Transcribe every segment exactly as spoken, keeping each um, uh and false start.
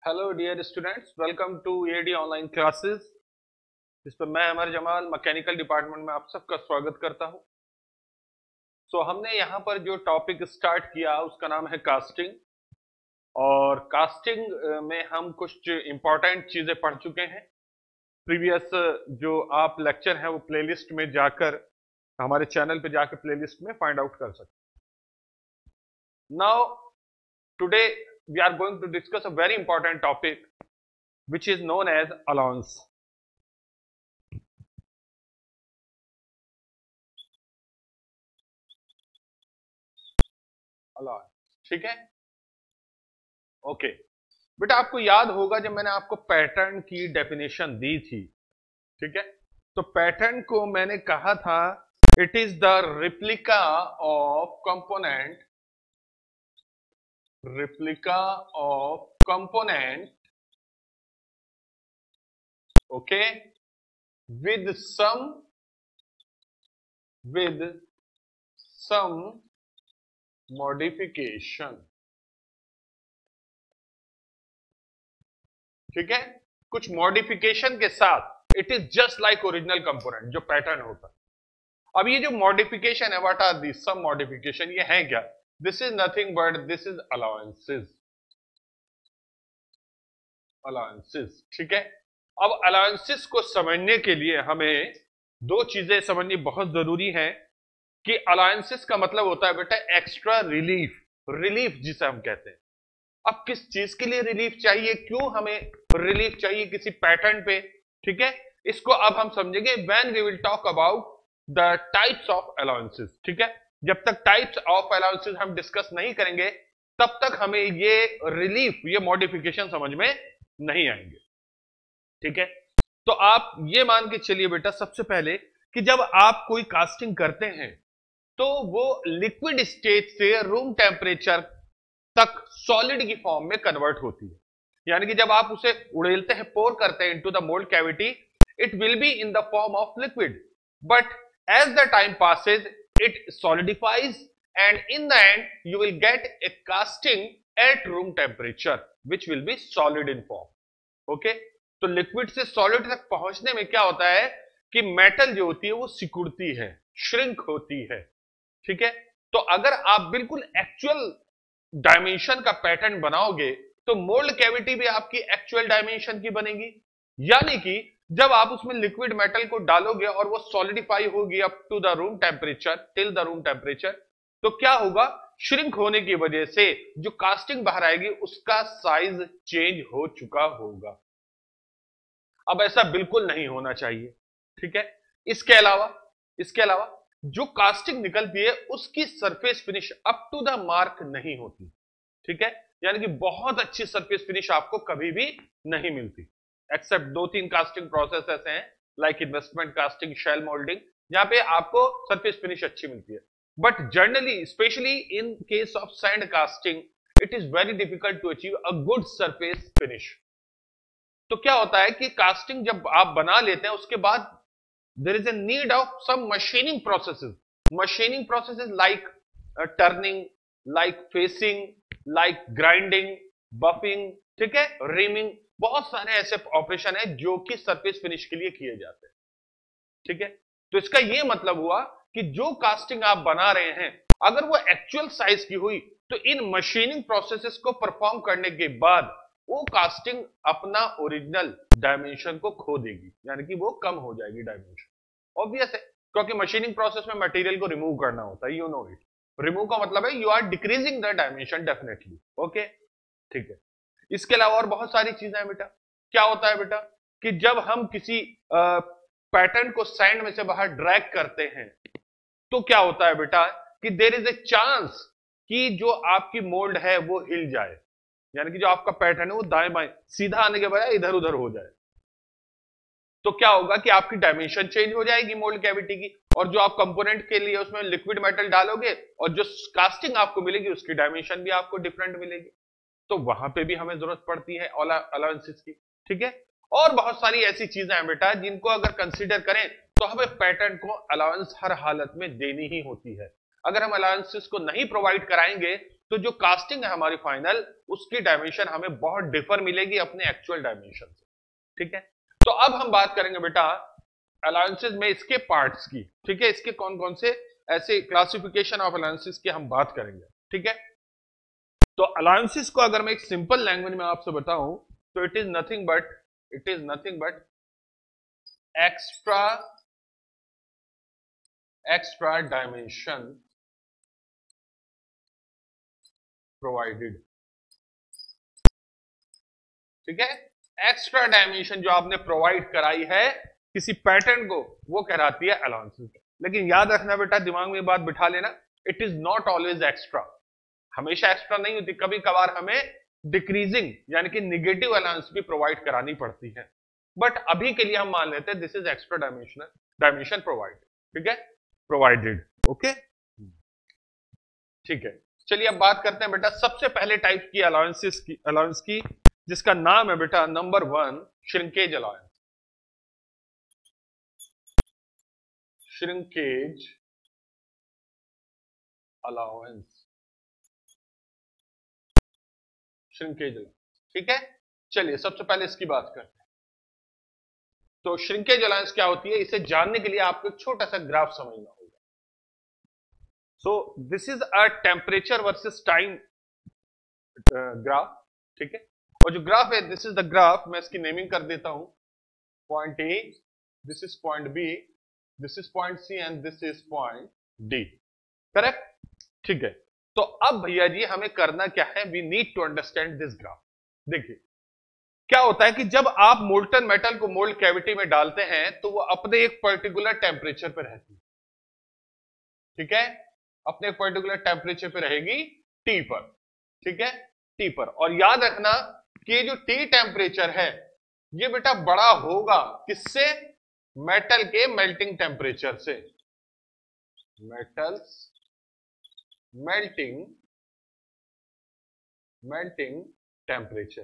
Hello dear students, welcome to AD online classes. इस पर मैं अमर जमाल मैकेनिकल डिपार्टमेंट में आप सबका स्वागत करता हूं। सो so, हमने यहां पर जो टॉपिक स्टार्ट किया उसका नाम है कास्टिंग। और कास्टिंग में हम कुछ इंपॉर्टेंट चीजें पढ़ चुके हैं। प्रीवियस जो आप लेक्चर है वो प्लेलिस्ट में जाकर हमारे चैनल पे जाकर प्लेलिस्ट में फाइंड आउट कर सकते हैं। Now today we are going to discuss a very important topic which is known as allowance. allowance ठीक है, ओके okay. बेटा आपको याद होगा जब मैंने आपको पैटर्न की डेफिनेशन दी थी, ठीक है, तो पैटर्न को मैंने कहा था it is the replica of component replica of component okay with some with some modification। ठीक है, कुछ मॉडिफिकेशन के साथ it is just like original component जो पैटर्न होता है। अब ये जो मॉडिफिकेशन है, what are this some modification, ये है क्या? This is nothing but this is allowances allowances ठीक है। अब अलाउंसेस को समझने के लिए हमें दो चीजें समझनी बहुत जरूरी है कि अलाउंसेस का मतलब होता है बेटा एक्स्ट्रा रिलीफ, रिलीफ जिसे हम कहते हैं। अब किस चीज के लिए रिलीफ चाहिए, क्यों हमें रिलीफ चाहिए किसी पैटर्न पे, ठीक है, इसको अब हम समझेंगे when we will talk about the types of allowances. ठीक है, जब तक टाइप्स ऑफ अलाउंसेस हम डिस्कस नहीं करेंगे तब तक हमें ये रिलीफ, ये मॉडिफिकेशन समझ में नहीं आएंगे। ठीक है, तो आप ये मान के चलिए बेटा सबसे पहले कि जब आप कोई कास्टिंग करते हैं तो वो लिक्विड स्टेट से रूम टेम्परेचर तक सॉलिड की फॉर्म में कन्वर्ट होती है। यानी कि जब आप उसे उड़ेलते हैं, पोर करते हैं into the mould cavity, it will be in the form of liquid, but as the time passes it solidifies and in the end you will get a casting at room temperature which will be solid in form. Okay, तो liquid से solid तक पहुंचने में क्या होता है कि metal जो होती है वो सिकुड़ती है, श्रिंक होती है। ठीक है, तो अगर आप बिल्कुल एक्चुअल डायमेंशन का पैटर्न बनाओगे तो मोल्ड कैविटी भी आपकी एक्चुअल डायमेंशन की बनेगी। यानी कि जब आप उसमें लिक्विड मेटल को डालोगे और वो सॉलिडिफाई होगी up to the room temperature, till the room temperature, तो क्या होगा, श्रिंक होने की वजह से जो कास्टिंग बाहर आएगी उसका साइज चेंज हो चुका होगा। अब ऐसा बिल्कुल नहीं होना चाहिए। ठीक है, इसके अलावा इसके अलावा जो कास्टिंग निकलती है उसकी surface finish up to the mark नहीं होती। ठीक है, यानी कि बहुत अच्छी सरफेस फिनिश आपको कभी भी नहीं मिलती, एक्सेप्ट दो तीन कास्टिंग प्रोसेस ऐसे हैं like investment casting, shell moulding, जहां पे आपको सरफेस फिनिश अच्छी मिलती है। But generally specially in case of sand casting it is very difficult to achieve a good surface finish. तो क्या होता है कि कास्टिंग जब आप बना लेते हैं उसके बाद there is a need of some machining processes machining processes like uh, turning, like facing, like grinding, buffing, ठीक है, रीमिंग, बहुत सारे ऐसे ऑपरेशन है जो कि सरफेस फिनिश के लिए किए जाते हैं। ठीक है, तो इसका यह मतलब हुआ कि जो कास्टिंग आप बना रहे हैं अगर वो एक्चुअल साइज की हुई तो इन मशीनिंग प्रोसेसेस को परफॉर्म करने के बाद वो कास्टिंग अपना ओरिजिनल डायमेंशन को खो देगी, यानी कि वो कम हो जाएगी डायमेंशन। ऑब्वियस है, क्योंकि मशीनिंग प्रोसेस में मटेरियल को रिमूव करना होता है, यू नो इट। रिमूव का मतलब है you are decreasing the dimension definitely. Okay, ठीक है, इसके अलावा और बहुत सारी चीजें हैं बेटा। क्या होता है बेटा कि जब हम किसी पैटर्न को सैंड में से बाहर ड्रैग करते हैं तो क्या होता है बेटा कि देयर इज ए चांस कि जो आपकी मोल्ड है वो हिल जाए, यानी कि जो आपका पैटर्न है वो दाएं बाएं सीधा आने के बजाय इधर उधर हो जाए। तो क्या होगा कि आपकी डायमेंशन चेंज हो जाएगी मोल्ड कैविटी की, और जो आप कंपोनेंट के लिए उसमें लिक्विड मेटल डालोगे और जो कास्टिंग आपको मिलेगी उसकी डायमेंशन भी आपको डिफरेंट मिलेगी। तो वहां पे भी हमें जरूरत पड़ती है अलाउंसेस की। ठीक है, और बहुत सारी ऐसी चीजें हैं बेटा जिनको अगर कंसीडर करें तो हमें पैटर्न को अलाउंस हर हालत में देनी ही होती है। अगर हम अलाउंसेस को नहीं प्रोवाइड कराएंगे तो जो कास्टिंग है हमारी फाइनल, उसकी डायमेंशन हमें बहुत डिफर मिलेगी अपने एक्चुअल डायमेंशन से। ठीक है, तो अब हम बात करेंगे बेटा अलाउंसेस में इसके पार्ट्स की। ठीक है, इसके कौन कौन से ऐसे क्लासिफिकेशन ऑफ अलाउंसेस की हम बात करेंगे। ठीक है, तो अलाउंसेस को अगर मैं एक सिंपल लैंग्वेज में आपसे बताऊं तो it is nothing but it is nothing but extra extra dimension provided. ठीक है, एक्स्ट्रा डायमेंशन जो आपने प्रोवाइड कराई है किसी पैटर्न को, वो कहलाती है अलाउंसेस। लेकिन याद रखना बेटा, दिमाग में बात बिठा लेना, it is not always extra, हमेशा एक्स्ट्रा नहीं होती, कभी कभार हमें डिक्रीजिंग यानी कि निगेटिव अलाउंस भी प्रोवाइड करानी पड़ती है। बट अभी के लिए हम मान लेते हैं this is extra dimension dimension provide. ठीक है, प्रोवाइडेड। ओके, ठीक है, चलिए अब बात करते हैं बेटा सबसे पहले टाइप की अलाउंसेस की अलाउंस की जिसका नाम है बेटा number one, shrinkage allowance. Shrinkage allowance shrinkage allowance. ठीक है, चलिए सबसे पहले इसकी बात करते हैं। तो श्रिंकेज अलाउंस क्या होती है, इसे जानने के लिए आपको एक छोटा सा ग्राफ समझना होगा। So this is a temperature versus time graph. ठीक है, और जो ग्राफ है दिस इज द ग्राफ, मैं इसकी नेमिंग कर देता हूं, point A, this is point B, this is point C and this is point D. Correct? ठीक है, तो अब भैया जी हमें करना क्या है, we need to understand this graph. देखिए क्या होता है कि जब आप मोल्टन मेटल को मोल्ड कैविटी में डालते हैं तो वो अपने एक पर्टिकुलर टेम्परेचर पर रहती है। ठीक है, अपने एक पर्टिकुलर टेम्परेचर पे रहेगी, टी पर। ठीक है, टी पर। और याद रखना कि ये जो टी टेम्परेचर है ये बेटा बड़ा होगा किससे, मेटल के मेल्टिंग टेम्परेचर से। Metals melting melting temperature,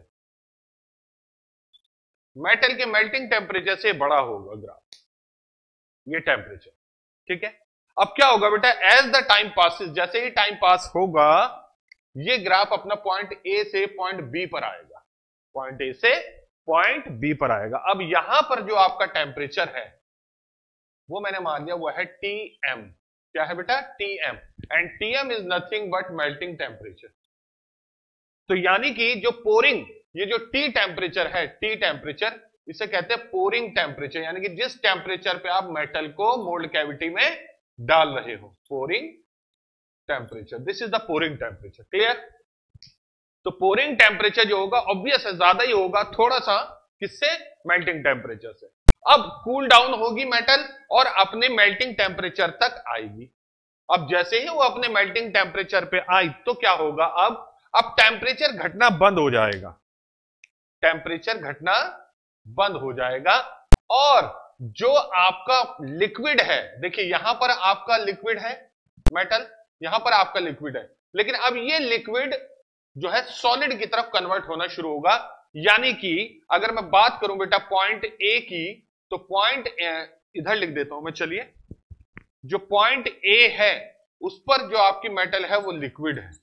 metal के मेल्टिंग टेम्परेचर से बड़ा होगा ग्राफ, ये टेम्परेचर। ठीक है, अब क्या होगा बेटा, एज द टाइम पासिस, जैसे ही टाइम पास होगा ये ग्राफ अपना पॉइंट ए से पॉइंट बी पर आएगा, पॉइंट ए से पॉइंट बी पर आएगा। अब यहां पर जो आपका टेम्परेचर है वो मैंने मान लिया वो है टी एम। क्या है बेटा, T M, and T M is nothing but melting temperature. तो यानी कि जो पोरिंग, ये जो टी टेम्परेचर है, टी टेम्परेचर इसे कहते हैं पोरिंग टेम्परेचर, यानी कि जिस टेम्परेचर पे आप मेटल को मोल्ड कैविटी में डाल रहे हो, pouring temperature, this is the pouring temperature. Clear? तो पोरिंग टेम्परेचर जो होगा ऑब्वियस है ज्यादा ही होगा थोड़ा सा, किससे, मेल्टिंग टेम्परेचर से। अब कूल डाउन होगी मेटल और अपने मेल्टिंग टेम्परेचर तक आएगी। अब जैसे ही वो अपने मेल्टिंग टेम्परेचर पे आई तो क्या होगा, अब अब टेम्परेचर घटना बंद हो जाएगा, टेम्परेचर घटना बंद हो जाएगा। और जो आपका लिक्विड है, देखिए यहां पर आपका लिक्विड है मेटल, यहां पर आपका लिक्विड है, लेकिन अब ये लिक्विड जो है सॉलिड की तरफ कन्वर्ट होना शुरू होगा। यानी कि अगर मैं बात करूं बेटा पॉइंट ए की, तो पॉइंट इधर लिख देता हूं मैं, चलिए, जो पॉइंट ए है उस पर जो आपकी मेटल है वो लिक्विड है,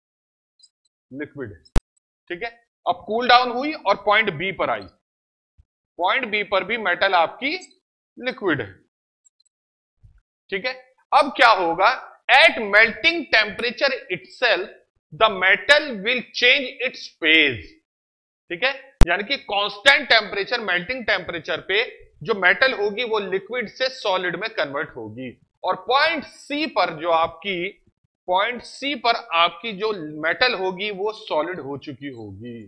लिक्विड है। ठीक है, अब कूल डाउन हुई और पॉइंट बी पर आई, पॉइंट बी पर भी मेटल आपकी लिक्विड है। ठीक है, अब क्या होगा, at melting temperature itself the metal will change its phase. ठीक है, यानी कि कांस्टेंट टेम्परेचर, मेल्टिंग टेम्परेचर पे जो मेटल होगी वो लिक्विड से सॉलिड में कन्वर्ट होगी। और पॉइंट सी पर जो आपकी पॉइंट सी पर आपकी जो मेटल होगी वो सॉलिड हो चुकी होगी,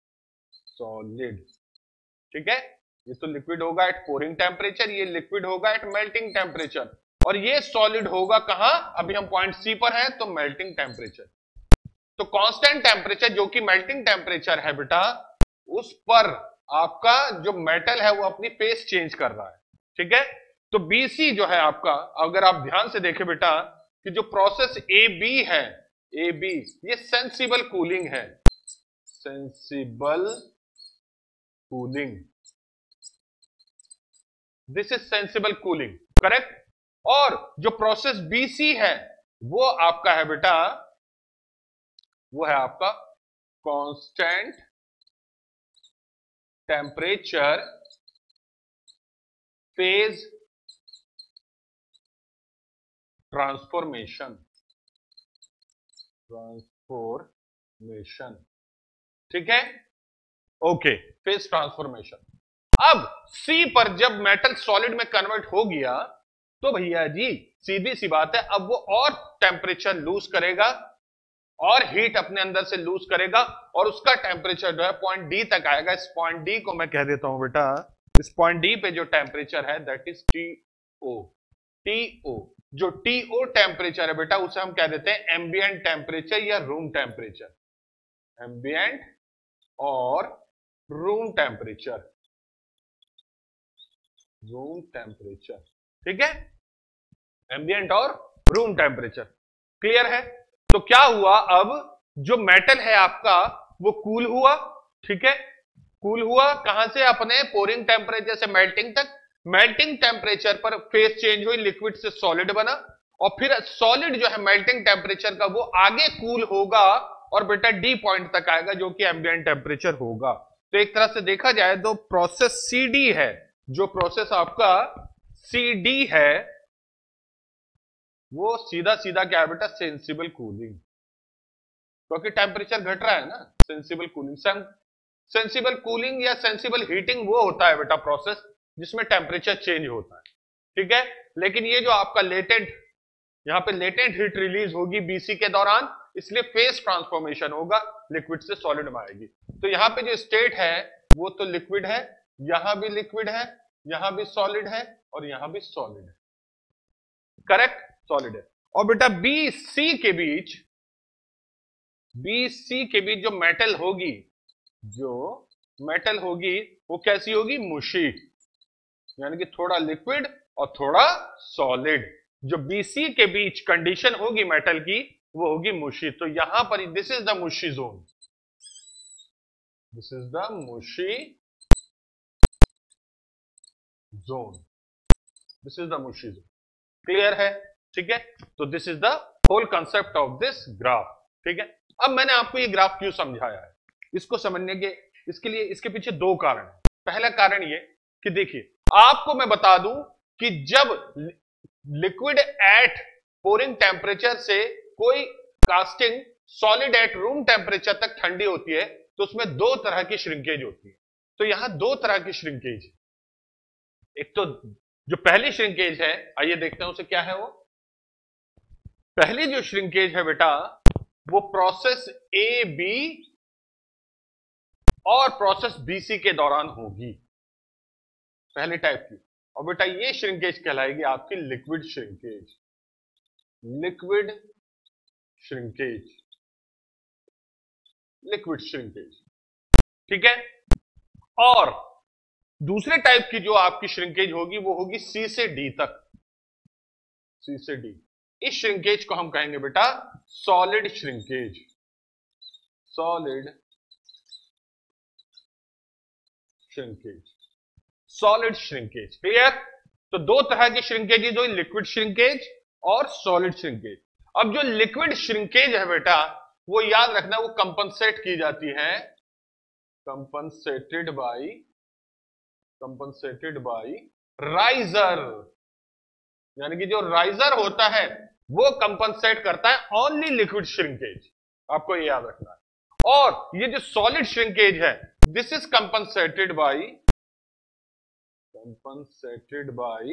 सॉलिड। ठीक है, ये तो लिक्विड होगा एट पोरिंग टेम्परेचर, ये लिक्विड होगा एट मेल्टिंग टेम्परेचर, और ये सॉलिड होगा कहां, अभी हम पॉइंट सी पर हैं तो मेल्टिंग टेम्परेचर। तो कांस्टेंट टेम्परेचर जो कि मेल्टिंग टेम्परेचर है बेटा, उस पर आपका जो मेटल है वो अपनी फेस चेंज कर रहा है। ठीक है, तो बीसी जो है आपका, अगर आप ध्यान से देखें बेटा कि जो प्रोसेस ए बी है, ए बी, ये सेंसिबल कूलिंग है, sensible cooling, this is sensible cooling. Correct? और जो प्रोसेस बीसी है वो आपका है बेटा वो है आपका constant temperature phase transformation transformation ठीक है, ओके, फेज ट्रांसफॉर्मेशन। अब C पर जब मेटल सॉलिड में कन्वर्ट हो गया तो भैया जी सीधी सी बात है, अब वो और टेम्परेचर लूज करेगा और हीट अपने अंदर से लूज करेगा और उसका टेम्परेचर जो है पॉइंट डी तक आएगा। इस पॉइंट डी को मैं कह देता हूं बेटा, इस पॉइंट डी पे जो टेम्परेचर है दैट इज टीओ। टीओ जो टीओ टेम्परेचर है बेटा उसे हम कह देते हैं एम्बिएंट टेम्परेचर या रूम टेम्परेचर। एम्बिएंट और रूम टेम्परेचर, रूम टेम्परेचर ठीक है, एम्बिएंट और रूम टेम्परेचर। क्लियर है? तो क्या हुआ, अब जो मेटल है आपका वो कूल हुआ, ठीक है, कूल हुआ कहां से, अपने पोरिंग टेम्परेचर से मेल्टिंग तक। मेल्टिंग टेम्परेचर पर फेज चेंज हुई, लिक्विड से सॉलिड बना और फिर सॉलिड जो है मेल्टिंग टेम्परेचर का वो आगे कूल होगा और बेटा डी पॉइंट तक आएगा जो कि एम्बिएंट टेम्परेचर होगा। तो एक तरह से देखा जाए तो प्रोसेस सीडी है, जो प्रोसेस आपका सीडी है वो सीधा सीधा क्या है बेटा, सेंसिबल कूलिंग, क्योंकि टेम्परेचर घट रहा है ना, सेंसिबल कूलिंग। सेंसिबल कूलिंग या सेंसिबल हीटिंग वो होता है बेटा प्रोसेस जिसमें टेम्परेचर चेंज होता है, ठीक है। लेकिन ये जो आपका लेटेंट, यहां पे लेटेंट हीट रिलीज होगी बीसी के दौरान, इसलिए फेज ट्रांसफॉर्मेशन होगा, लिक्विड से सॉलिड में आएगी। तो यहां पे जो स्टेट है वो तो लिक्विड है, यहां भी लिक्विड है, यहां भी सॉलिड है और यहां भी सॉलिड है, करेक्ट, सॉलिड है। और बेटा बी सी के बीच, बी सी के बीच जो मेटल होगी, जो मेटल होगी वो कैसी होगी, मुशी, यानी कि थोड़ा लिक्विड और थोड़ा सॉलिड। जो बीसी के बीच कंडीशन होगी मेटल की वो होगी मुशी। तो यहां पर this is the mushy zone, this is the mushy zone, this is the mushy zone. Clear है? ठीक है, तो this is the whole concept of this graph, ठीक है। अब मैंने आपको ये ग्राफ क्यों समझाया है, इसको समझने के इसके लिए इसके पीछे दो कारण है। पहला कारण ये कि देखिए, आपको मैं बता दूं कि जब लिक्विड एट पोरिंग टेम्परेचर से कोई casting solid at room temperature तक ठंडी होती है तो उसमें दो तरह की श्रिंकेज होती है। तो यहां दो तरह की श्रिंकेज, एक तो जो पहली श्रिंकेज है, आइए देखते हैं उसे क्या है। वो पहली जो श्रिंकेज है बेटा वो प्रोसेस ए बी और प्रोसेस बीसी के दौरान होगी, पहले टाइप की। और बेटा ये श्रिंकेज कहलाएगी आपकी liquid shrinkage, liquid shrinkage, liquid shrinkage, ठीक है। और दूसरे टाइप की जो आपकी श्रिंकेज होगी वो होगी सी से डी तक, सी से डी। इस श्रिंकेज को हम कहेंगे बेटा solid shrinkage, solid shrinkage, solid shrinkage. Clear? तो दो तरह की श्रिंकेज हुई, लिक्विड श्रिंकेज और सॉलिड श्रिंकेज। अब जो लिक्विड श्रिंकेज है बेटा वो याद रखना वो कंपनसेट की जाती है, compensated by, compensated by riser, यानी कि जो राइजर होता है वो कंपनसेट करता है ओनली लिक्विड श्रिंकेज, आपको ये याद रखना है। और ये जो सॉलिड श्रिंकेज है this is compensated by, compensated by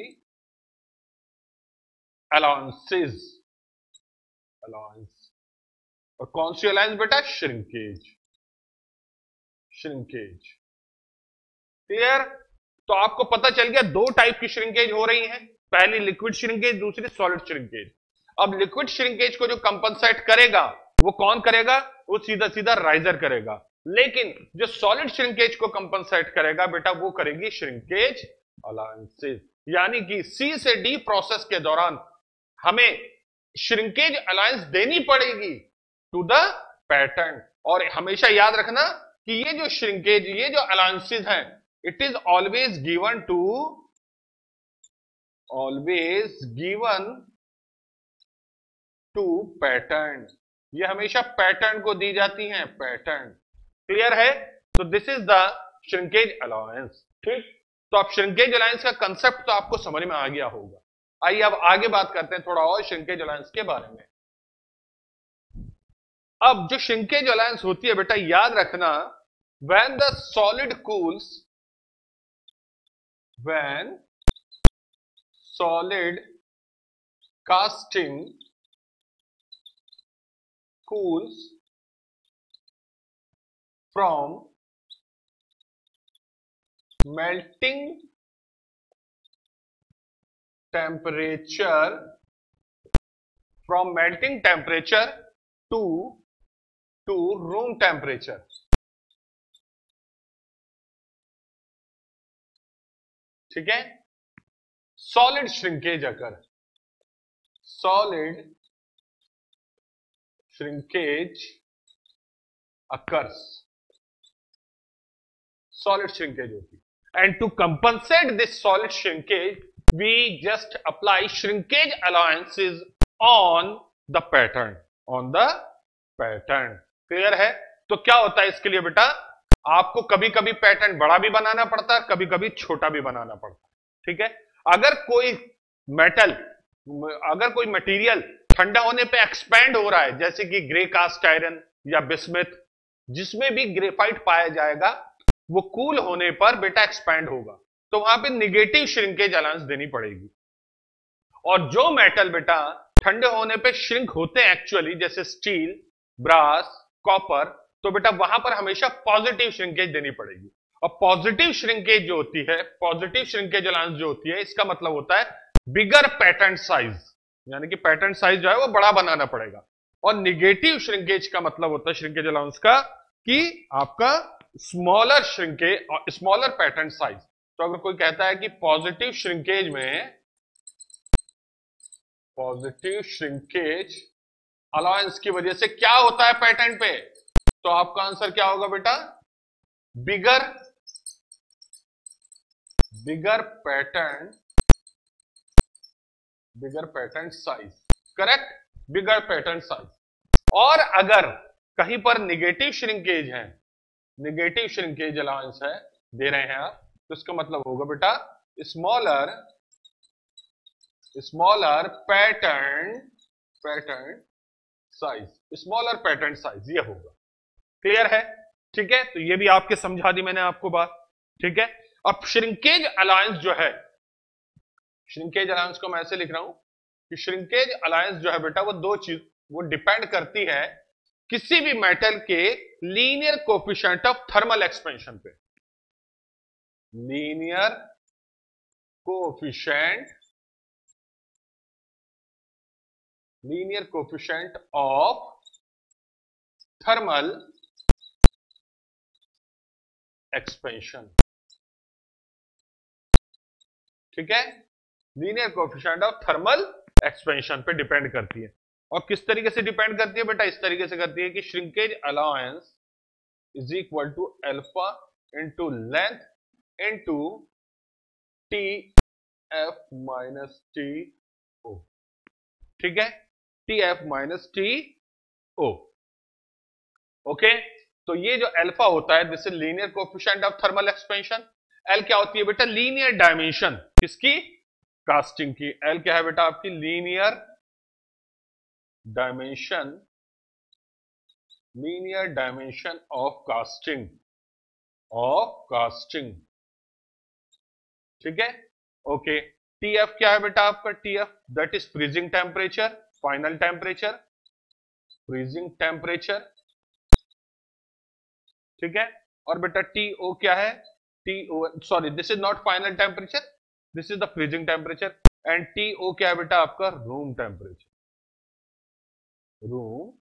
allowances, allowance. और कौन सी अलाउंस बेटा, श्रिंकेज, श्रिंकेज। क्लियर? तो आपको पता चल गया दो टाइप की श्रिंकेज हो रही है, पहली लिक्विड श्रिंकेज, दूसरी सॉलिड श्रिंकेज। अब लिक्विड श्रिंकेज को जो कंपनसेट करेगा वो कौन करेगा, वो सीधा सीधा राइजर करेगा। लेकिन जो सॉलिड श्रिंकेज को कंपनसेट करेगा बेटा वो करेगी श्रिंकेज अलाउंसेस, यानी कि सी से डी प्रोसेस के दौरान हमें श्रिंकेज अलाउंस देनी पड़ेगी टू द पैटर्न। और हमेशा याद रखना कि ये जो श्रिंकेज, ये जो अलाउंसेस हैं, it is always given to, always given to pattern, ये हमेशा पैटर्न को दी जाती हैं, पैटर्न। क्लियर है? तो this is the shrinkage allowance. ठीक, तो अब श्रिंकेज अलाउंस का कंसेप्ट तो आपको समझ में आ गया होगा। आइए अब आगे बात करते हैं थोड़ा और श्रिंकेज अलाउंस के बारे में। अब जो श्रिंकेज अलाउंस होती है बेटा, याद रखना, when the solid cools, when solid casting cools from melting temperature, from melting temperature to to room temperature। ठीक है, सॉलिड श्रिंकेज अगर solid shrinkage occurs, solid shrinkage होती है, and to compensate this solid shrinkage we just apply shrinkage allowances on the pattern, on the pattern। Clear है? तो क्या होता है इसके लिए बेटा, आपको कभी कभी पैटर्न बड़ा भी बनाना पड़ता है, कभी कभी छोटा भी बनाना पड़ता है। ठीक है, अगर कोई मेटल, अगर कोई मटेरियल ठंडा होने पे एक्सपैंड हो रहा है, जैसे कि ग्रे कास्ट आयरन या बिस्मिथ, जिसमें भी ग्रेफाइट पाया जाएगा, वो कूल होने पर बेटा एक्सपैंड होगा, तो वहां पे निगेटिव श्रिंकेज अलाउंस देनी पड़ेगी। और जो मेटल बेटा ठंडे होने पे श्रिंक होते हैं एक्चुअली, जैसे स्टील, ब्रास, कॉपर, तो बेटा वहां पर हमेशा पॉजिटिव श्रिंकेज देनी पड़ेगी। और पॉजिटिव श्रिंकेज जो होती है, पॉजिटिव श्रिंकेज अलाउंस जो होती है, इसका मतलब होता है बिगर पैटर्न साइज, यानी कि पैटर्न साइज जो है वो बड़ा बनाना पड़ेगा। और निगेटिव श्रिंकेज का मतलब होता है श्रिंकेज अलाउंस का कि आपका स्मॉलर श्रिंकेज और स्मॉलर पैटर्न साइज। तो अगर कोई कहता है कि पॉजिटिव श्रिंकेज में, पॉजिटिव श्रिंकेज अलाउंस की वजह से क्या होता है पैटर्न पे, तो आपका आंसर क्या होगा बेटा, bigger bigger pattern bigger pattern size. Correct, bigger pattern size. और अगर कहीं पर निगेटिव श्रिंकेज है, निगेटिव श्रिंकेज अलाउंस है, दे रहे हैं आप, तो इसका मतलब होगा बेटा smaller smaller pattern pattern size, smaller pattern size ये होगा। क्लियर है? ठीक है, तो ये भी आपके समझा दी मैंने आपको बात। ठीक है, अब श्रिंकेज अलाउंस जो है, श्रिंकेज अलाउंस को मैं ऐसे लिख रहा हूं कि श्रिंकेज अलाउंस जो है बेटा, वो दो चीज, वो डिपेंड करती है किसी भी मेटल के linear coefficient of thermal expansion पे। Linear coefficient linear coefficient of thermal expansion. ठीक है, linear coefficient of thermal expansion पे डिपेंड करती है। और किस तरीके से डिपेंड करती है बेटा, इस तरीके से करती है कि shrinkage allowance is equal to alpha into length into T F minus T O. ठीक है, T F minus T O. Okay, तो ये जो अल्फा होता है, this is linear coefficient of thermal expansion. L क्या होती है बेटा, लीनियर डायमेंशन किसकी, कास्टिंग की। एल क्या है बेटा आपकी, linear dimension linear dimension of casting of casting. ठीक है, ओके। टीएफ क्या है बेटा आपका, TF that is freezing temperature, final temperature, freezing temperature. ठीक है, और बेटा टीओ क्या है, TO sorry this is not final temperature, this is the freezing temperature. And TO क्या है बेटा आपका, रूम टेम्परेचर, रूम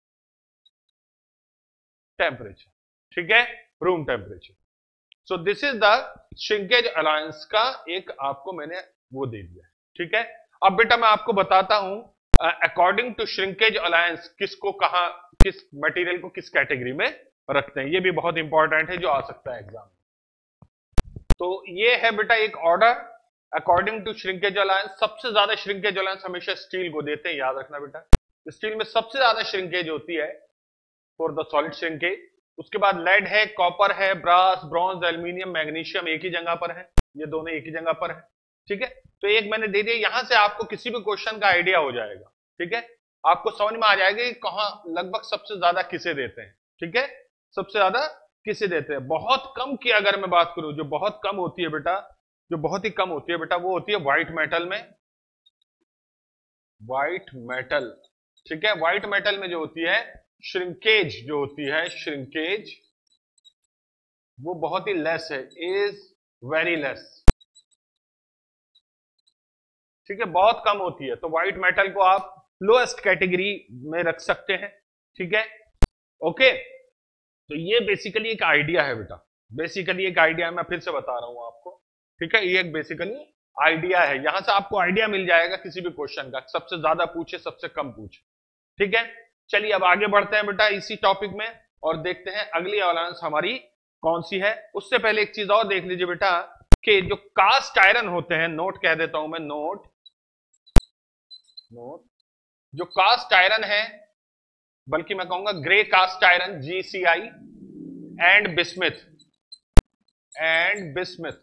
टेम्परेचर। ठीक है, room temperature. So this is the shrinkage allowance का एक आपको मैंने वो दे दिया। ठीक है, अब बेटा मैं आपको बताता हूं अकॉर्डिंग टू श्रिंकेज अलायंस किसको कहा, किस मटेरियल को किस कैटेगरी में रखते हैं। ये भी बहुत इंपॉर्टेंट है जो आ सकता है एग्जाम में। तो ये है बेटा एक order according to shrinkage allowance. सबसे ज्यादा श्रिंकेज अलायंस हमेशा स्टील को देते हैं, याद रखना बेटा, स्टील में सबसे ज्यादा श्रिंकेज होती है फॉर द सॉलिड श्रिंकेज। उसके बाद लेड है, कॉपर है, ब्रास, ब्रॉन्ज, एल्यूमिनियम, मैग्नीशियम एक ही जगह पर है, ये दोनों एक ही जगह पर है। ठीक है, तो एक मैंने दे दिया, यहां से आपको किसी भी क्वेश्चन का आइडिया हो जाएगा। ठीक है, आपको समझ में आ जाएगा कि कहां लगभग सबसे ज्यादा किसे देते हैं। ठीक है, सबसे ज्यादा किसे देते हैं। बहुत कम की अगर मैं बात करूं, जो बहुत कम होती है बेटा, जो बहुत ही कम होती है बेटा, वो होती है व्हाइट मेटल में, व्हाइट मेटल। ठीक है, व्हाइट मेटल में जो होती है श्रिंकेज, जो होती है श्रिंकेज, वो बहुत ही लेस है, इज वेरी लेस। ठीक है, बहुत कम होती है, तो व्हाइट मेटल को आप लोएस्ट कैटेगरी में रख सकते हैं। ठीक है, ओके, तो ये बेसिकली एक आइडिया है बेटा, बेसिकली एक आइडिया मैं फिर से बता रहा हूं आपको। ठीक है, ये एक बेसिकली आइडिया है, यहां से आपको आइडिया मिल जाएगा किसी भी क्वेश्चन का, सबसे ज्यादा पूछे सबसे कम पूछे। ठीक है, चलिए अब आगे बढ़ते हैं बेटा इसी टॉपिक में और देखते हैं अगली अलायंस हमारी कौन सी है। उससे पहले एक चीज और देख लीजिए बेटा कि जो कास्ट आयरन होते हैं, नोट कह देता हूं मैं, नोट नोट जो कास्ट आयरन है, बल्कि मैं कहूंगा grey cast iron, GCI and bismuth and bismuth,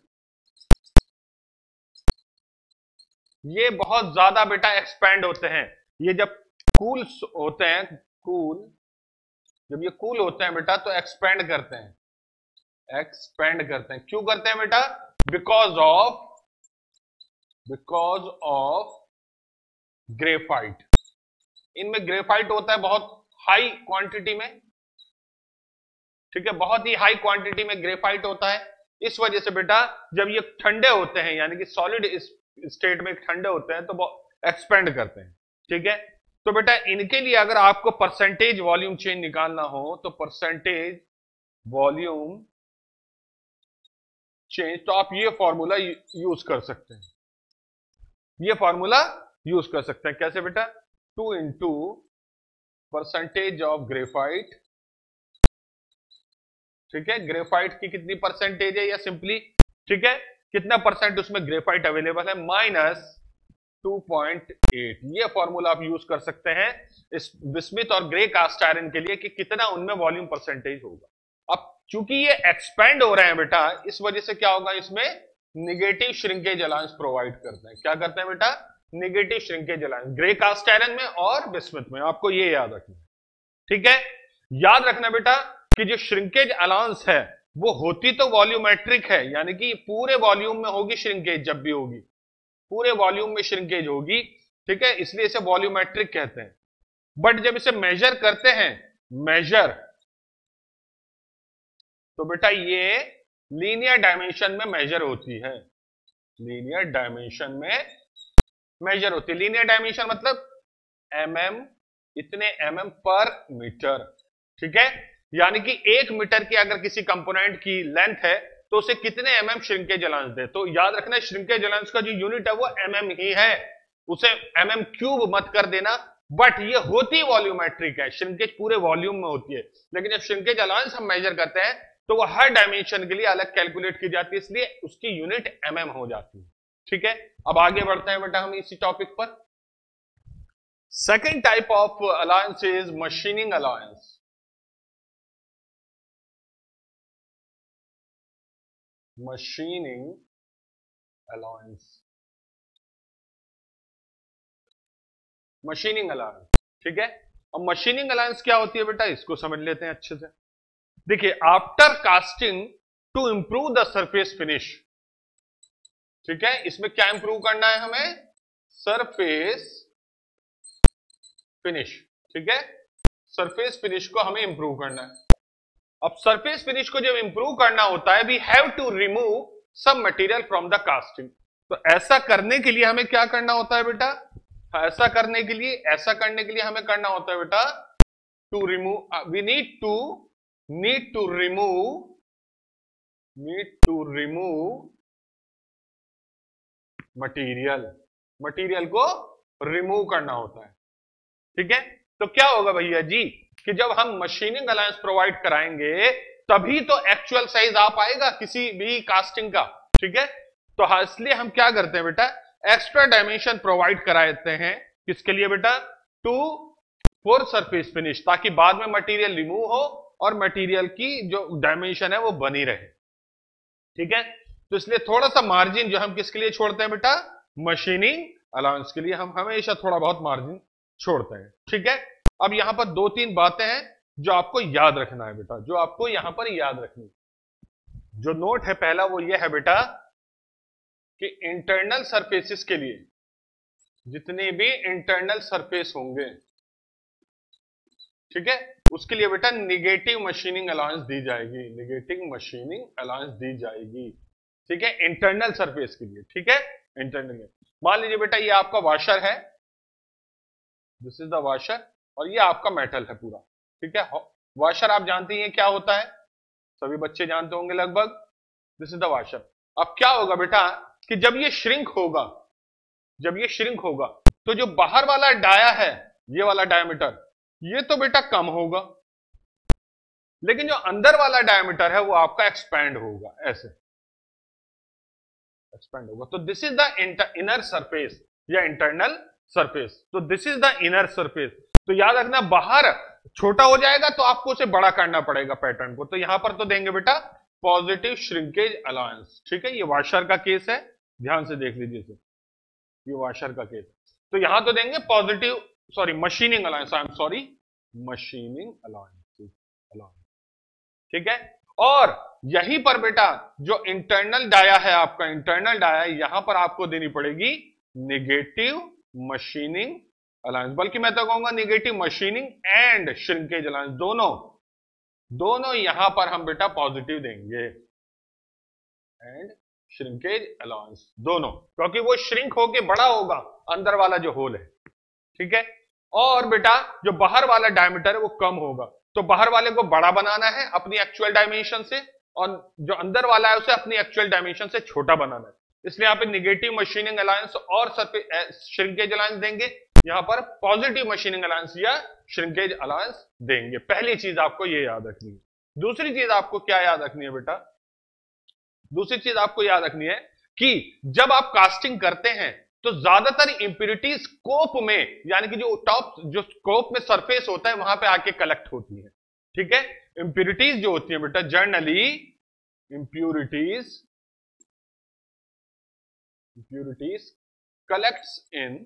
ये बहुत ज्यादा बेटा एक्सपैंड होते हैं। ये जब कूल होते हैं, कूल जब ये कूल होते हैं बेटा तो एक्सपैंड करते हैं, एक्सपैंड करते हैं। क्यों करते हैं बेटा? Because of because of graphite. इनमें ग्रेफाइट होता है बहुत हाई क्वांटिटी में। ठीक है, बहुत ही हाई क्वांटिटी में ग्रेफाइट होता है। इस वजह से बेटा जब ये ठंडे होते हैं, यानी कि सॉलिड स्टेट में ठंडे होते हैं, तो एक्सपेंड करते हैं। ठीक है, तो बेटा इनके लिए अगर आपको परसेंटेज वॉल्यूम चेंज निकालना हो तो परसेंटेज वॉल्यूम चेंज, तो आप ये फॉर्मूला यूज कर सकते हैं, ये फॉर्मूला यूज कर सकते हैं। कैसे बेटा? Two into percentage of graphite. ठीक है, ग्रेफाइट की कितनी परसेंटेज है, या सिंपली ठीक है कितना परसेंट उसमें ग्रेफाइट अवेलेबल है, माइनस टू पॉइंट एट। ये फॉर्मूला आप यूज कर सकते हैं इस बिस्मिथ और ग्रे कास्ट आयरन के लिए कि कितना उनमें वॉल्यूम परसेंटेज होगा। अब चूंकि ये एक्सपेंड हो रहे हैं बेटा, इस वजह से क्या होगा, इसमें निगेटिव श्रिंकेज अलायंस प्रोवाइड करते हैं। क्या करते हैं बेटा? Negative shrinkage allowance, grey cast iron में और बिस्मिथ में। आपको ये याद रखना। ठीक है, याद रखना बेटा कि जो श्रिंकेज अलायंस है वो होती तो वॉल्यूमेट्रिक है, यानी कि पूरे वॉल्यूम में होगी श्रिंकेज, जब भी होगी पूरे वॉल्यूम में श्रिंकेज होगी। ठीक है, इसलिए इसे वॉल्यूमेट्रिक कहते हैं। बट जब इसे मेजर करते हैं, मेजर, तो बेटा ये लीनियर डायमेंशन में मेजर होती है, लीनियर डायमेंशन में मेजर होती है। लीनियर डायमेंशन मतलब एमएम, इतने एमएम पर मीटर। ठीक है, यानी कि एक मीटर की अगर किसी कंपोनेंट की लेंथ है तो उसे कितने एमएम श्रिंकेज अलायंस दे। तो याद रखना श्रिंकेज अलायंस का जो यूनिट है वो एमएम ही है, उसे एमएम क्यूब मत कर देना। बट ये होती वॉल्यूमेट्रिक है, श्रिंकेज पूरे वॉल्यूम में होती है। लेकिन जब श्रिंकेज अलायंस हम मेजर करते हैं तो वो हर डायमेंशन के लिए अलग कैलकुलेट की जाती है, इसलिए उसकी यूनिट एमएम हो जाती है। ठीक है, अब आगे बढ़ते हैं बेटा हम इसी टॉपिक पर। Second type of allowance is machining allowance. Machining allowance, machining allowance. ठीक है, अब मशीनिंग अलायंस क्या होती है बेटा, इसको समझ लेते हैं अच्छे से। देखिए, after casting to improve the surface finish. ठीक है, इसमें क्या इंप्रूव करना है हमें? Surface finish. ठीक है, सरफेस फिनिश को हमें इंप्रूव करना है। अब सरफेस फिनिश को जब इंप्रूव करना होता है, we have to remove some material from the casting. तो ऐसा करने के लिए हमें क्या करना होता है बेटा? ऐसा करने के लिए ऐसा करने के लिए हमें करना होता है बेटा to remove, we need to need to remove need to remove material. Material को रिमूव करना होता है। ठीक है, तो क्या होगा भैया जी कि जब हम मशीनिंग अलायंस प्रोवाइड कराएंगे तभी तो एक्चुअल साइज आ पाएगा किसी भी कास्टिंग का। ठीक है, तो हाँ, इसलिए हम क्या करते हैं बेटा, एक्स्ट्रा डायमेंशन प्रोवाइड कराते हैं। किसके लिए बेटा? टू फॉर सरफेस फिनिश, ताकि बाद में मटेरियल रिमूव हो और मटेरियल की जो डायमेंशन है वो बनी रहे। ठीक है, तो इसलिए थोड़ा सा मार्जिन जो हम किसके लिए छोड़ते हैं बेटा, मशीनिंग अलाउंस के लिए हम हमेशा थोड़ा बहुत मार्जिन छोड़ते हैं। ठीक है, अब यहां पर दो तीन बातें हैं जो आपको याद रखना है बेटा, जो आपको यहां पर याद रखनी है। जो नोट है पहला वो ये है बेटा कि इंटरनल सरफेसेस के लिए, जितने भी इंटरनल सरफेस होंगे, ठीक है, उसके लिए बेटा निगेटिव मशीनिंग अलाउंस दी जाएगी, निगेटिव मशीनिंग अलाउंस दी जाएगी। ठीक है, इंटरनल सरफेस के लिए। ठीक है, इंटरनल। मान लीजिए बेटा ये आपका वॉशर है, दिस इज द वॉशर, और ये आपका मेटल है पूरा। ठीक है, वॉशर आप जानते हैं क्या होता है, सभी बच्चे जानते होंगे लगभग। This is the washer. अब क्या होगा बेटा कि जब ये श्रिंक होगा, जब ये श्रिंक होगा तो जो बाहर वाला डाया है, ये वाला डायमीटर, ये तो बेटा कम होगा, लेकिन जो अंदर वाला डायमीटर है वो आपका एक्सपैंड होगा, ऐसे एक्सपैंड होगा। तो this is the inner surface या इंटरनल सरफेस। तो this is the inner surface. तो याद रखना, बाहर छोटा हो जाएगा तो आपको उसे बड़ा करना पड़ेगा पैटर्न को। तो यहां पर तो देंगे बेटा पॉजिटिव श्रिंकेज अलाउंस। ठीक है, ये वॉशर का केस है, ध्यान से देख लीजिए इसे, ये वॉशर का केस। तो यहां तो देंगे positive, sorry machining allowance, I am sorry machining allowance, allowance. ठीक है, और यहीं पर बेटा जो इंटरनल डाया है आपका, इंटरनल डाया, यहां पर आपको देनी पड़ेगी निगेटिव मशीनिंग अलाउंस, बल्कि मैं तो कहूंगा negative machining and shrinkage allowance, दोनों दोनों यहां पर हम बेटा पॉजिटिव देंगे, एंड श्रिंकेज अलाउंस दोनों, क्योंकि वो श्रिंक होके बड़ा होगा अंदर वाला जो होल है। ठीक है, और बेटा जो बाहर वाला डायमीटर है वो कम होगा, तो बाहर वाले को बड़ा बनाना है अपनी एक्चुअल डायमेंशन से, और जो अंदर वाला है उसे अपनी एक्चुअल डायमेंशन से छोटा बनाना है। इसलिए यहां पे निगेटिव मशीनिंग अलाउंस और श्रिंकेज अलाउंस देंगे, यहां पर पॉजिटिव मशीनिंग अलाउंस या श्रिंकेज अलाउंस देंगे। पहली चीज आपको ये याद रखनी है। दूसरी चीज आपको क्या याद रखनी है बेटा, दूसरी चीज आपको याद रखनी है कि जब आप कास्टिंग करते हैं तो ज्यादातर इंप्योरिटीज स्कोप में, यानी कि जो टॉप जो स्कोप में सरफेस होता है वहां पे आके कलेक्ट होती है। ठीक है, इंप्योरिटीज जो होती है बेटा, generally impurities impurities collects in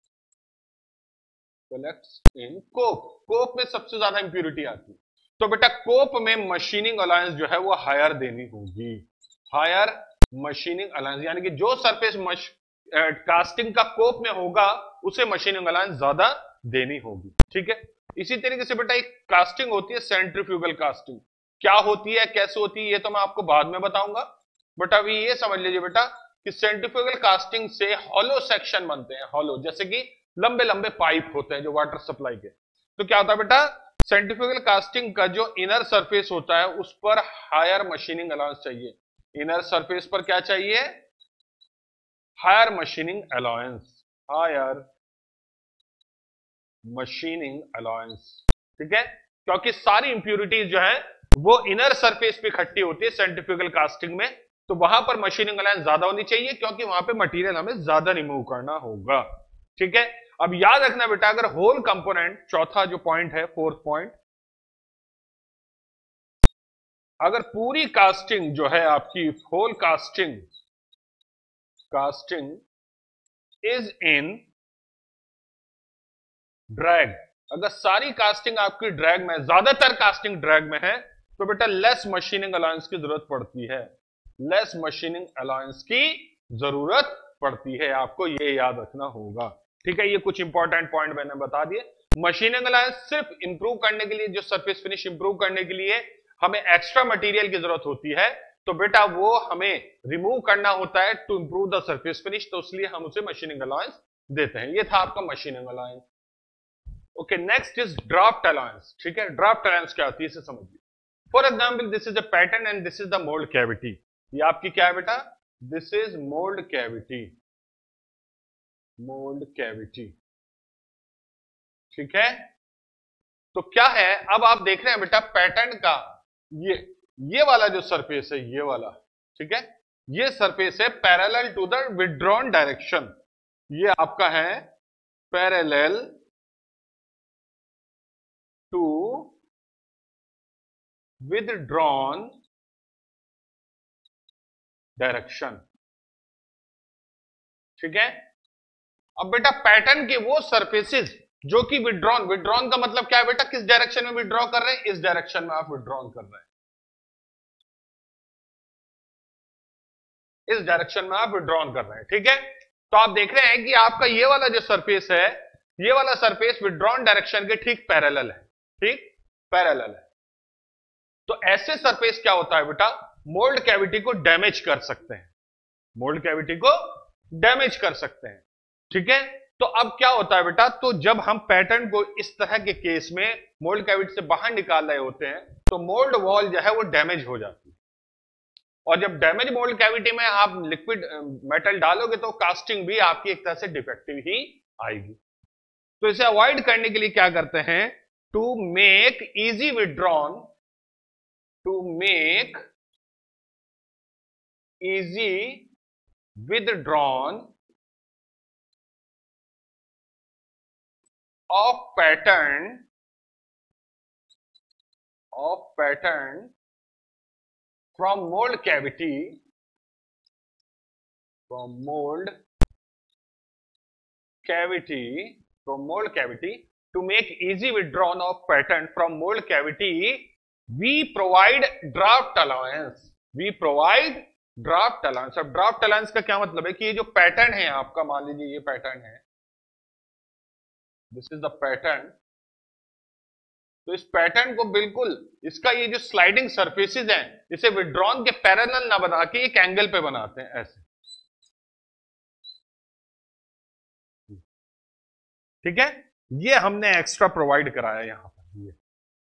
collects in cope. Cope में सबसे ज्यादा इंप्योरिटी आती है, तो बेटा कोप में मशीनिंग अलाउंस जो है वो हायर देनी होगी, हायर मशीनिंग अलाउंस, यानी कि जो सरफेस मश कास्टिंग का कोप में होगा उसे मशीनिंग अलाउंस ज्यादा देनी होगी। ठीक है, इसी तरीके से बेटा एक कास्टिंग होती है सेंट्रीफ्यूगल कास्टिंग। क्या होती है, कैसे होती है, ये तो मैं आपको बाद में बताऊंगा, बट अभी ये समझ लीजिए बेटा कि सेंट्रीफ्यूगल कास्टिंग से हॉलो सेक्शन बनते हैं, हॉलो, जैसे कि लंबे लंबे पाइप होते हैं जो वाटर सप्लाई के। तो क्या होता है बेटा, सेंट्रीफ्यूगल कास्टिंग का जो इनर सरफेस होता है उस पर हायर मशीनिंग अलाउंस चाहिए, इनर सरफेस पर क्या चाहिए, higher machining allowance, higher machining allowance. ठीक है, क्योंकि सारी इंप्योरिटीज जो है वो इनर सरफेस पे इकट्ठी होती है सेंट्रीफ्यूगल कास्टिंग में, तो वहां पर मशीनिंग अलाउंस ज्यादा होनी चाहिए, क्योंकि वहां पे मटेरियल हमें ज्यादा रिमूव करना होगा। ठीक है, अब याद रखना बेटा, अगर होल कंपोनेंट, चौथा जो पॉइंट है, फोर्थ पॉइंट, अगर पूरी कास्टिंग जो है आपकी, whole casting casting is in drag, अगर सारी कास्टिंग आपकी ड्रैग में, ज्यादातर कास्टिंग ड्रैग में है, तो बेटा लेस मशीनिंग अलाउंस की जरूरत पड़ती है, लेस मशीनिंग अलाउंस की जरूरत पड़ती है, आपको ये याद रखना होगा। ठीक है, ये कुछ इंपॉर्टेंट पॉइंट मैंने बता दिए। मशीनिंग अलाउंस सिर्फ इंप्रूव करने के लिए, जो सरफेस फिनिश इंप्रूव करने के लिए हमें एक्स्ट्रा मटेरियल की जरूरत होती है, तो बेटा वो हमें रिमूव करना होता है to improve the surface finish, तो इसलिए हम उसे मशीनिंग अलाउंस देते हैं। ये था आपका machining allowance. Okay, next is draft allowance. ठीक है, ड्राफ्ट अलाउंस क्या होती है इसे समझिए। For example, this is a pattern and this is the mould cavity. ये आपकी क्या है बेटा, this is mould cavity, mould cavity. ठीक है, तो क्या है, अब आप देख रहे हैं बेटा पैटर्न का ये ये वाला जो सरफेस है, ये वाला, ठीक है, ये सरफेस है parallel to the withdrawn direction, ये आपका है पैरेलल withdrawn डायरेक्शन। ठीक है, अब बेटा पैटर्न के वो सरफेसेस जो कि विड्रॉन, विड्रॉन का मतलब क्या है बेटा, किस डायरेक्शन में विड्रॉ कर रहे हैं, इस डायरेक्शन में आप विड्रॉन कर रहे हैं, इस डायरेक्शन में आप विड्रॉन कर रहे हैं। ठीक है, तो आप देख रहे हैं कि आपका ये वाला जो सरफेस है, ये वाला सरफेस विड्रॉन डायरेक्शन के ठीक पैरेलल है, ठीक पैरेलल है। तो ऐसे सरफेस क्या होता है बेटा, मोल्ड कैविटी को डैमेज कर सकते हैं, मोल्ड कैविटी को डैमेज कर सकते हैं। ठीक है, तो अब क्या होता है बेटा, तो जब हम पैटर्न को इस तरह के केस में मोल्ड कैविटी से बाहर निकाल रहे होते हैं तो मोल्ड वॉल जो है वो डैमेज हो जाती है, और जब डैमेज मोल्ड कैविटी में आप लिक्विड मेटल डालोगे तो कास्टिंग भी आपकी एक तरह से डिफेक्टिव ही आएगी। तो इसे अवॉइड करने के लिए क्या करते हैं, to make easy withdrawn, to make easy withdrawn of pattern of pattern from mold cavity, from mold cavity from mold cavity to make easy withdrawn of pattern from mold cavity, we provide draft allowance, we provide draft allowance. अब draft allowance का क्या मतलब है कि ये जो pattern है आपका, मान लीजिए ये पैटर्न है, दिस इज द पैटर्न, तो इस पैटर्न को बिल्कुल इसका ये जो स्लाइडिंग सरफेसेस हैं इसे विड्रॉन के पैरेलल ना बना के एक एंगल पे बनाते हैं ऐसे। ठीक है, ये हमने एक्स्ट्रा प्रोवाइड कराया यहां पर, ये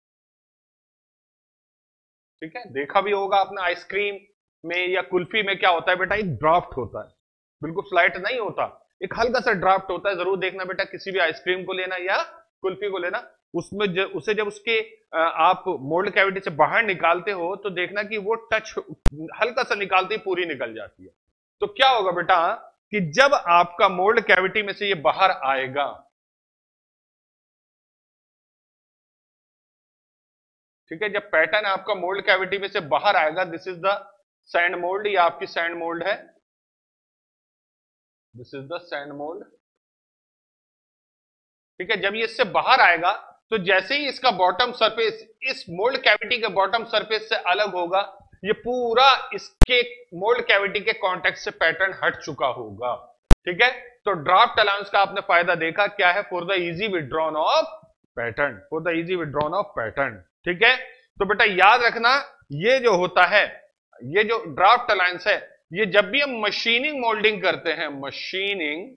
ठीक है। देखा भी होगा आपने आइसक्रीम में या कुल्फी में क्या होता है बेटा, एक ड्राफ्ट होता है, बिल्कुल फ्लैट नहीं होता, एक हल्का सा ड्राफ्ट होता है। जरूर देखना बेटा, किसी भी आइसक्रीम को लेना या कुल्फी को लेना, उसमें ज, उसे जब उसके आप मोल्ड कैविटी से बाहर निकालते हो तो देखना कि वो टच हल्का सा निकालते ही पूरी निकल जाती है। तो क्या होगा बेटा कि जब आपका मोल्ड कैविटी में से ये बाहर आएगा, ठीक है, जब पैटर्न आपका मोल्ड कैविटी में से बाहर आएगा, this is the sand mould, ये आपकी सैंड मोल्ड है, this is the sand mould. ठीक है, जब ये इससे बाहर आएगा तो जैसे ही इसका बॉटम सरफेस इस मोल्ड कैविटी के बॉटम सरफेस से अलग होगा, ये पूरा इसके मोल्ड कैविटी के कॉन्टेक्ट से पैटर्न हट चुका होगा। ठीक है, तो ड्राफ्ट अलाउंस का आपने फायदा देखा क्या है, for the easy withdrawn of pattern, for the easy withdrawn of pattern. ठीक है, तो बेटा याद रखना, ये जो होता है, ये जो ड्राफ्ट अलाउंस है, ये जब भी हम मशीनिंग मोल्डिंग करते हैं, मशीनिंग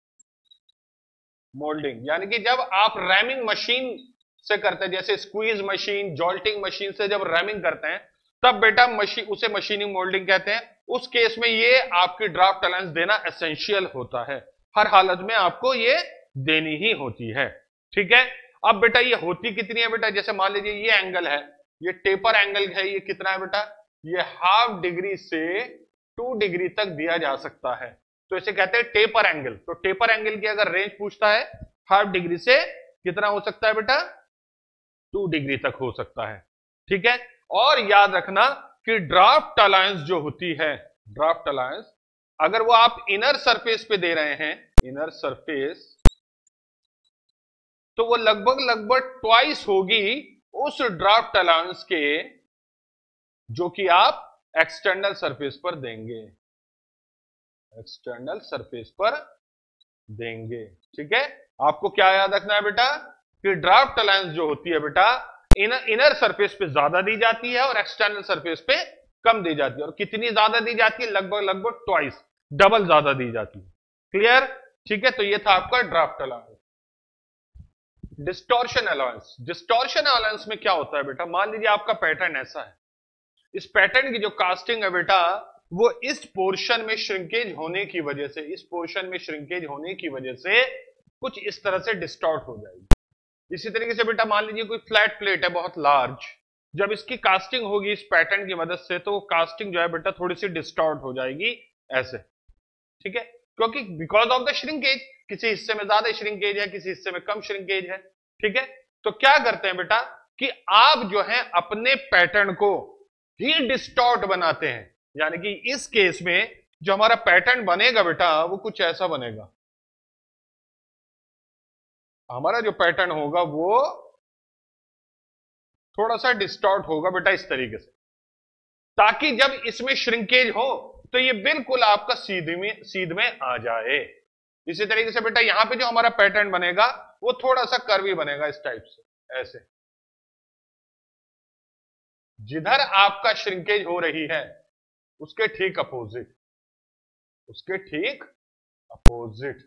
मोल्डिंग यानी कि जब आप रैमिंग मशीन से करते हैं, जैसे स्क्वीज मशीन, जॉल्टिंग मशीन से जब रैमिंग करते हैं, तब बेटा मशीन उसे मशीनिंग मोल्डिंग कहते हैं। उस केस में ये आपकी ड्राफ्ट अलाउंस देना एसेंशियल होता है, हर हालत में आपको ये देनी ही होती है। ठीक है, अब बेटा ये होती कितनी है बेटा, जैसे मान लीजिए ये एंगल है, ये टेपर एंगल है, ये कितना है बेटा, ये हाफ डिग्री से टू डिग्री तक दिया जा सकता है, तो इसे कहते हैं टेपर एंगल। तो टेपर एंगल की अगर रेंज पूछता है, हाफ डिग्री से कितना हो सकता है बेटा, टू डिग्री तक हो सकता है। ठीक है, और याद रखना कि ड्राफ्ट अलाउंस जो होती है, ड्राफ्ट अलाउंस अगर वो आप इनर सरफेस पे दे रहे हैं, इनर सरफेस, तो वो लगभग लगभग ट्वाइस होगी उस ड्राफ्ट अलाउंस के जो कि आप एक्सटर्नल सरफेस पर देंगे, एक्सटर्नल सरफेस पर देंगे। ठीक है, आपको क्या याद रखना है बेटा कि ड्राफ्ट अलाउंस जो होती है बेटा, इनर इनर सरफेस पे ज्यादा दी जाती है और एक्सटर्नल सरफेस पे कम दी जाती है। और कितनी ज्यादा दी जाती है, लगभग लगभग ट्वाइस, डबल ज्यादा दी जाती है। क्लियर? ठीक है, तो ये था आपका draft allowance. Distortion allowance, distortion allowance में क्या होता है बेटा, मान लीजिए आपका पैटर्न ऐसा है, इस पैटर्न की जो कास्टिंग है बेटा, वो इस पोर्शन में श्रिंकेज होने की वजह से, इस पोर्शन में श्रिंकेज होने की वजह से कुछ इस तरह से डिस्टॉर्ट हो जाएगी। इसी तरीके से बेटा मान लीजिए कोई फ्लैट प्लेट है बहुत लार्ज, जब इसकी कास्टिंग होगी इस पैटर्न की मदद से, तो कास्टिंग जो है बेटा थोड़ी सी डिस्टॉर्ट हो जाएगी ऐसे। ठीक है, क्योंकि बिकॉज ऑफ द श्रिंकेज, किसी हिस्से में ज्यादा श्रिंकेज है, किसी हिस्से में कम श्रिंकेज है। ठीक है, तो क्या करते हैं बेटा, कि आप जो है अपने पैटर्न को ही डिस्टॉर्ट बनाते हैं। यानी कि इस केस में जो हमारा पैटर्न बनेगा बेटा वो कुछ ऐसा बनेगा, हमारा जो पैटर्न होगा वो थोड़ा सा डिस्टॉर्ट होगा बेटा इस तरीके से, ताकि जब इसमें श्रिंकेज हो तो ये बिल्कुल आपका सीधे में सीध में आ जाए। इसी तरीके से बेटा यहां पे जो हमारा पैटर्न बनेगा वो थोड़ा सा कर्वी बनेगा इस टाइप से, ऐसे। जिधर आपका श्रिंकेज हो रही है उसके ठीक अपोजिट, उसके ठीक अपोजिट,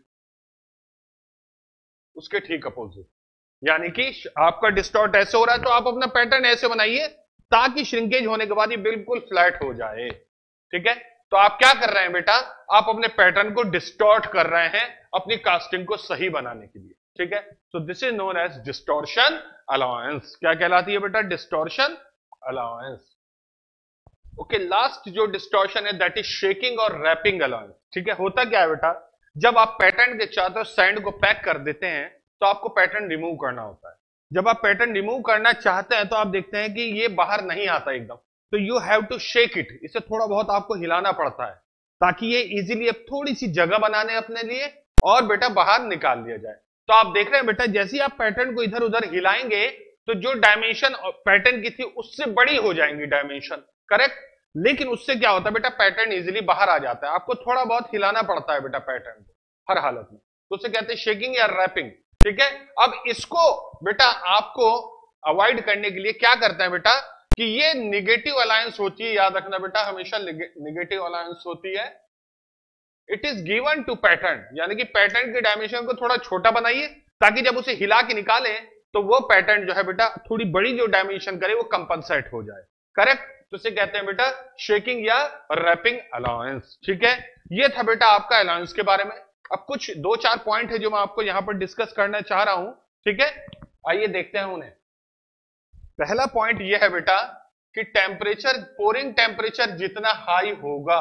उसके ठीक अपोजिट। यानी कि आपका डिस्टॉर्ट ऐसे हो रहा है तो आप अपना पैटर्न ऐसे बनाइए ताकि श्रिंकेज होने के बाद ये बिल्कुल फ्लैट हो जाए। ठीक है, तो आप क्या कर रहे हैं बेटा, आप अपने पैटर्न को डिस्टॉर्ट कर रहे हैं अपनी कास्टिंग को सही बनाने के लिए। ठीक है, तो this is known as distortion allowance. क्या कहलाती है बेटा, डिस्टॉर्शन अलाउंस। ओके, लास्ट जो डिस्टॉर्शन है दैट इज शेकिंग और रैपिंग अलाउंस। ठीक है, होता क्या है बेटा, जब आप पैटर्न के चारों तरफ सैंड को पैक कर देते हैं तो आपको पैटर्न रिमूव करना होता है। जब आप पैटर्न रिमूव करना चाहते हैं तो आप देखते हैं कि ये बाहर नहीं आता एकदम, तो you have to shake it, इसे थोड़ा बहुत आपको हिलाना पड़ता है ताकि ये इजीली अब थोड़ी सी जगह बनाने अपने लिए और बेटा बाहर निकाल लिया जाए। तो आप देख रहे हैं बेटा जैसे ही आप पैटर्न को इधर उधर हिलाएंगे तो जो डायमेंशन पैटर्न की थी उससे बड़ी हो जाएंगी डायमेंशन, करेक्ट। लेकिन उससे क्या होता है बेटा, पैटर्न इजीली बाहर आ जाता है। आपको थोड़ा बहुत हिलाना पड़ता है बेटा पैटर्न को हर हालत में, तो उसे कहते हैं शेकिंग या रैपिंग। ठीक है, अब इसको बेटा आपको अवॉइड करने के लिए क्या करते हैं बेटा कि ये निगेटिव अलायंस होती है, याद रखना बेटा हमेशा निगेटिव अलायंस होती है। It is given to pattern, यानी कि पैटर्न के डायमेंशन को थोड़ा छोटा बनाइए ताकि जब उसे हिला के निकाले तो वो पैटर्न जो है बेटा थोड़ी बड़ी जो डायमेंशन करे वो कंपनसेट हो जाए, करेक्ट। तो इसे कहते हैं बेटा शेकिंग या रैपिंग अलाउंस। ठीक है, ये था बेटा आपका अलाउंस के बारे में। अब कुछ दो चार पॉइंट है जो मैं आपको यहां पर डिस्कस करना चाह रहा हूं। ठीक है, आइए देखते हैं उन्हें। पहला पॉइंट यह है बेटा कि टेम्परेचर, पोरिंग टेम्परेचर जितना हाई होगा,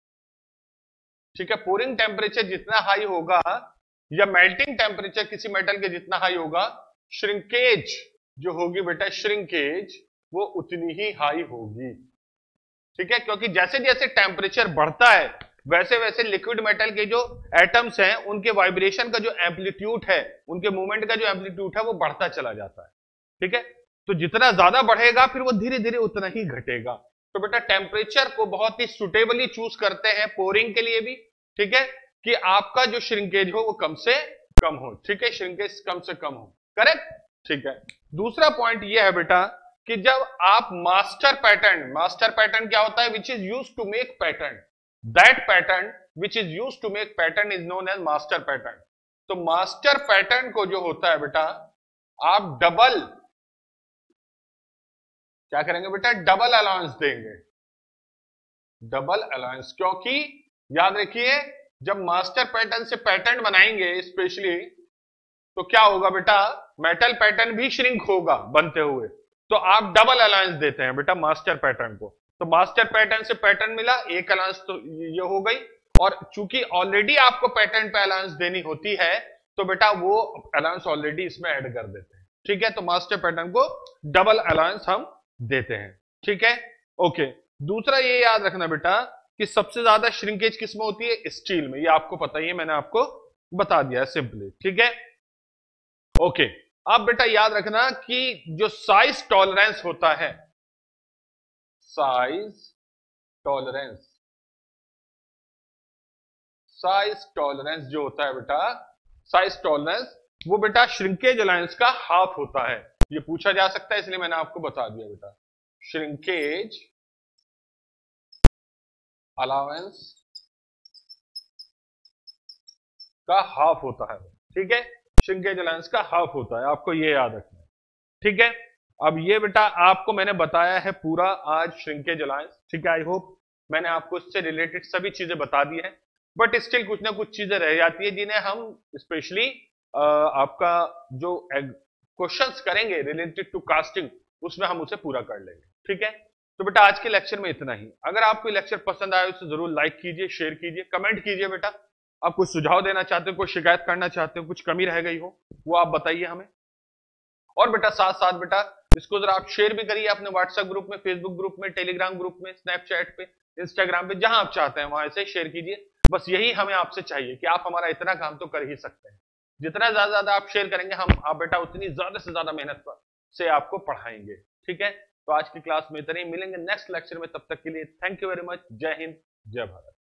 ठीक है, पोरिंग टेम्परेचर जितना हाई होगा या मेल्टिंग टेम्परेचर किसी मेटल के जितना हाई होगा, श्रिंकेज जो होगी बेटा, श्रिंकेज वो उतनी ही हाई होगी। ठीक है, क्योंकि जैसे जैसे टेम्परेचर बढ़ता है वैसे वैसे लिक्विड मेटल के जो एटम्स हैं उनके वाइब्रेशन का जो एम्पलीट्यूड है, उनके मूवमेंट का जो एम्पलीट्यूड है वो बढ़ता चला जाता है। ठीक है, तो जितना ज्यादा बढ़ेगा फिर वो धीरे धीरे उतना ही घटेगा। तो बेटा टेम्परेचर को बहुत ही सुटेबली चूज करते हैं पोरिंग के लिए भी। ठीक है, कि आपका जो श्रिंकेज हो वो कम से कम हो। ठीक है, श्रिंकेज कम से कम हो, करेक्ट। ठीक है, दूसरा पॉइंट ये है बेटा कि जब आप मास्टर पैटर्न, मास्टर पैटर्न क्या होता है, which is use to make pattern, that pattern which is use to make pattern is known as master pattern. तो मास्टर पैटर्न को जो होता है बेटा आप डबल क्या करेंगे बेटा, डबल अलाउंस देंगे, डबल अलाउंस। क्योंकि याद रखिए जब मास्टर पैटर्न से पैटर्न बनाएंगे स्पेशली तो क्या होगा बेटा, मेटल पैटर्न भी श्रिंक होगा बनते हुए, तो आप डबल अलायंस देते हैं बेटा मास्टर पैटर्न को। तो मास्टर पैटर्न से पैटर्न मिला, एक अलायंस तो ये हो गई, और चूंकि ऑलरेडी आपको पैटर्न पे अलायंस देनी होती है तो बेटा वो अलायंस ऑलरेडी इसमें ऐड कर देते हैं। ठीक है, तो मास्टर पैटर्न को डबल अलायंस हम देते हैं। ठीक है, ओके। दूसरा ये याद रखना बेटा कि सबसे ज्यादा श्रिंकेज किसमें होती है, स्टील में। ये आपको पता ही है, मैंने आपको बता दिया है सिंपली। ठीक है, ओके। अब बेटा याद रखना कि जो साइज टॉलरेंस होता है, साइज टॉलरेंस, साइज टॉलरेंस जो होता है बेटा, साइज टॉलरेंस वो बेटा श्रिंकेज अलायंस का हाफ होता है। ये पूछा जा सकता है इसलिए मैंने आपको बता दिया बेटा, श्रिंकेज अलाउंस का हाफ होता है। ठीक है, श्रिंकेज अलायंस का हाफ होता है, आपको ये याद रखना है। ठीक है, अब ये बेटा आपको मैंने बताया है पूरा आज श्रिंकेज अलायंस। ठीक है, आई होप मैंने आपको इससे रिलेटेड सभी चीजें बता दी हैं, बट स्टिल कुछ ना कुछ चीजें रह जाती है जिन्हें हम स्पेशली आपका जो क्वेश्चंस करेंगे रिलेटेड टू कास्टिंग उसमें हम उसे पूरा कर लेंगे। ठीक है, तो बेटा आज के लेक्चर में इतना ही। अगर आपको लेक्चर पसंद आया तो जरूर लाइक कीजिए, शेयर कीजिए, कमेंट कीजिए बेटा। आप कुछ सुझाव देना चाहते हो, कोई शिकायत करना चाहते हो, कुछ कमी रह गई हो वो आप बताइए हमें। और बेटा साथ साथ बेटा इसको जरा आप शेयर भी करिए अपने व्हाट्सएप ग्रुप में, फेसबुक ग्रुप में, टेलीग्राम ग्रुप में, स्नैपचैट पे, इंस्टाग्राम पे, जहां आप चाहते हैं वहां से शेयर कीजिए। बस यही हमें आपसे चाहिए कि आप हमारा इतना काम तो कर ही सकते हैं। जितना ज्यादा ज्यादा आप शेयर करेंगे, हम आप बेटा उतनी ज्यादा से ज्यादा मेहनत से आपको पढ़ाएंगे। ठीक है, तो आज की क्लास में इतना ही, मिलेंगे नेक्स्ट लेक्चर में। तब तक के लिए थैंक यू वेरी मच। जय हिंद, जय भारत।